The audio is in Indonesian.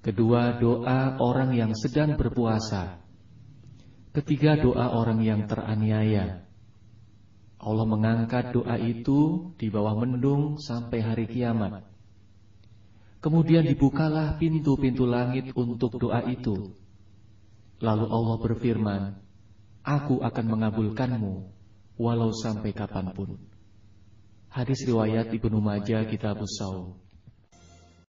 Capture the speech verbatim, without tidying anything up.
Kedua, doa orang yang sedang berpuasa. Ketiga, doa orang yang teraniaya. Allah mengangkat doa itu di bawah mendung sampai hari kiamat. Kemudian dibukalah pintu-pintu langit untuk doa itu. Lalu Allah berfirman, Aku akan mengabulkanmu walau sampai kapanpun. Hadis riwayat Ibnu Majah Kitabus Shaum.